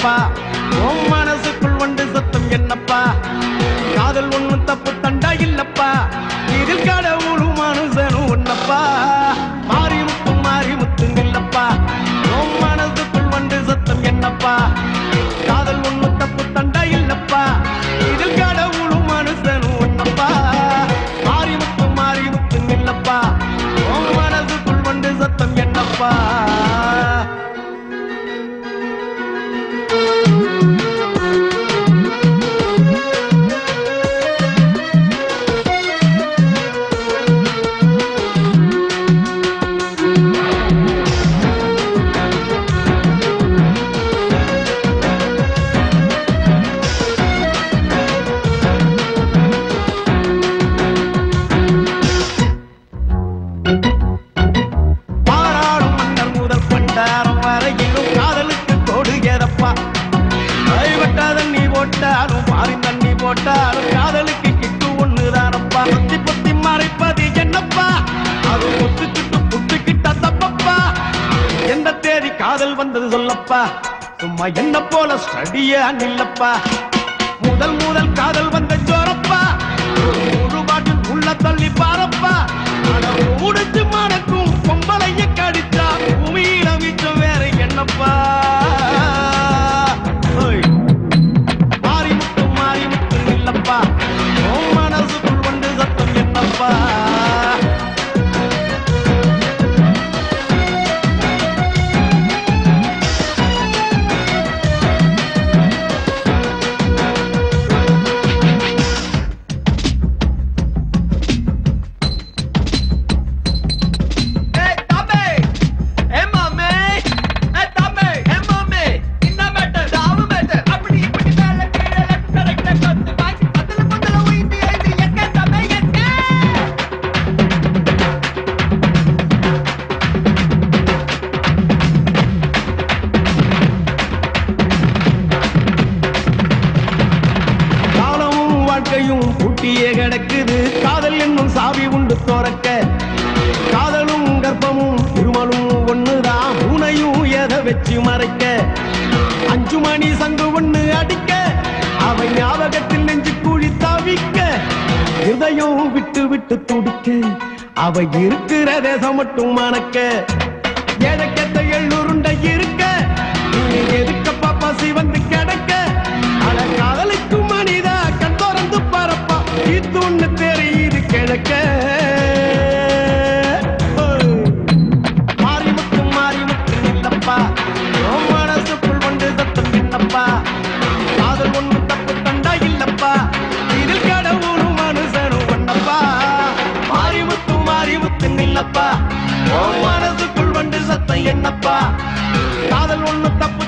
இல்லப்பா உன் மனசுக்குள் வந்து சத்தம் என்னப்பா காதல் ஒண்ணும் தப்பு தண்டா இல்லப்பா இதில் கடவுளும் மனுஷனும் ஒன்னப்பா மாரிமுத்து இல்லப்பா உன் மனசுக்குள் வந்து சத்தம் என்னப்பா காதல் ஒண்ணும் தப்பு தண்டா இல்லப்பா இதில் கடவுளும் மனுஷனும் ஒன்னப்பா மாரிமுத்து இல்லப்பா உன் மனசுக்குள் வந்து சத்தம் என்னப்பா காதலுக்கு கிட்டு ஒண்ணுதானப்பா பொத்தி பொத்தி மறைப்பது என்னப்பா அது ஒத்துக்கிட்டு புட்டுக்கிட்ட தப்பப்பா எந்த தேதி காதல் வந்தது சொல்லப்பா சும்மா என்ன போல ஸ்டடியா நில்லப்பா முதல் காதல் வந்த ஜோரப்பா ஒரு பாட்டில் உள்ள தள்ளி பாரப்பா முடிச்சு மனக்கும் பொம்பளைய கடிச்சா பூமியில மிச்சம் வேற என்னப்பா உன் மனசுக்குள் வந்து சத்தம் என்னப்பா கிடக்குது காதல் என்னும் சாவி உண்டு தோறக்க காதலும் கர்ப்பமும் இருமலும் ஒண்ணுதான் பூனையும் எதை வச்சு மறைக்க 5 மணி சங்கு ஒண்ணு அடிக்க அவை ஞாபகத்தில் நெஞ்சு கூழி தவிக்க இருதயம் விட்டு விட்டு துடிக்க அவை இருக்கிற தேசம் மட்டும் மணக்க எதற்கெத்த எள்ளுருண்டை இருக்க எதுக்கப்பா பசி வந்து கிடக்க அட காதலுக்கு மனிதா கண் திறந்து பரப்பா இது ஒண்ணு தெரியுது கிழக்க மாரிமுத்து இல்லப்பா உன் மனசுக்குள் வந்து சத்தம் என்னப்பா காதல் ஒண்ணு தப்பு தண்டா இல்லப்பா இதில் கடவுளும் மனுஷனும் ஒன்னப்பா மாரிமுத்து இல்லப்பா உன் மனசுக்குள் வந்து சத்தம் என்னப்பா காதல் ஒண்ணு தப்பு